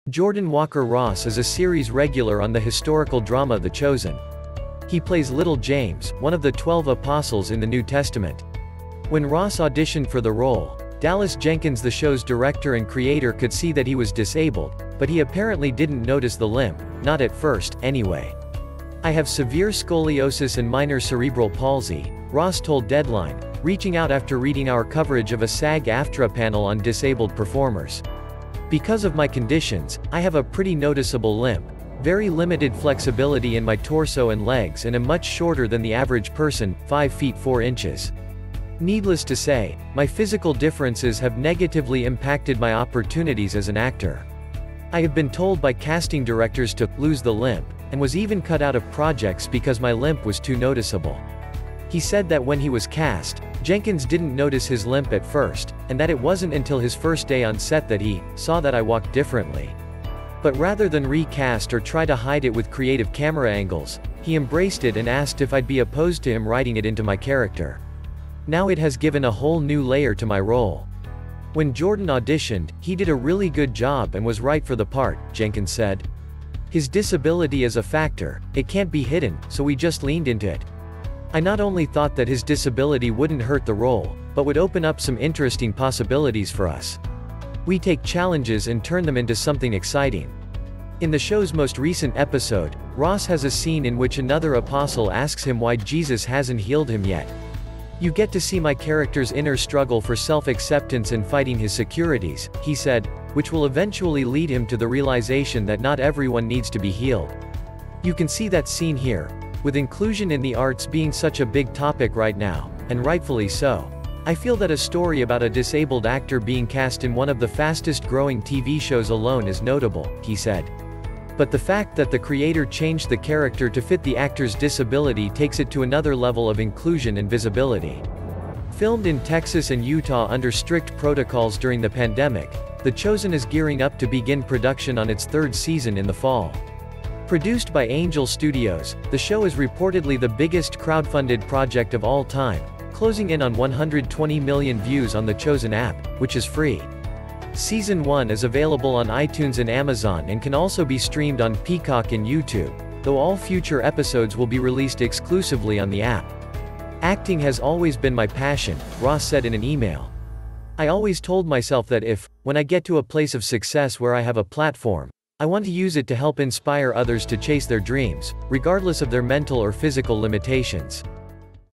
Jordan Walker Ross is a series regular on the historical drama The Chosen. He plays Little James, one of the 12 apostles in the New Testament. When Ross auditioned for the role, Dallas Jenkins, the show's director and creator, could see that he was disabled, but he apparently didn't notice the limp, not at first, anyway. "I have severe scoliosis and minor cerebral palsy," Ross told Deadline, reaching out after reading our coverage of a SAG-AFTRA panel on disabled performers. "Because of my conditions, I have a pretty noticeable limp, very limited flexibility in my torso and legs, and am much shorter than the average person, 5 feet 4 inches. Needless to say, my physical differences have negatively impacted my opportunities as an actor. I have been told by casting directors to lose the limp, and was even cut out of projects because my limp was too noticeable." He said that when he was cast, Jenkins didn't notice his limp at first, and that it wasn't until his first day on set that he saw that I walked differently. But rather than recast or try to hide it with creative camera angles, he embraced it and asked if I'd be opposed to him writing it into my character. "Now it has given a whole new layer to my role. When Jordan auditioned, he did a really good job and was right for the part," Jenkins said. "His disability is a factor, it can't be hidden, so we just leaned into it. I not only thought that his disability wouldn't hurt the role, but would open up some interesting possibilities for us. We take challenges and turn them into something exciting." In the show's most recent episode, Ross has a scene in which another apostle asks him why Jesus hasn't healed him yet. "You get to see my character's inner struggle for self-acceptance and fighting his securities," he said, "which will eventually lead him to the realization that not everyone needs to be healed. You can see that scene here. With inclusion in the arts being such a big topic right now, and rightfully so, I feel that a story about a disabled actor being cast in one of the fastest growing TV shows alone is notable," he said. "But the fact that the creator changed the character to fit the actor's disability takes it to another level of inclusion and visibility." Filmed in Texas and Utah under strict protocols during the pandemic, The Chosen is gearing up to begin production on its third season in the fall. Produced by Angel Studios, the show is reportedly the biggest crowdfunded project of all time, closing in on 120 million views on the Chosen app, which is free. Season 1 is available on iTunes and Amazon and can also be streamed on Peacock and YouTube, though all future episodes will be released exclusively on the app. "Acting has always been my passion," Ross said in an email. "I always told myself that when I get to a place of success where I have a platform, I want to use it to help inspire others to chase their dreams, regardless of their mental or physical limitations."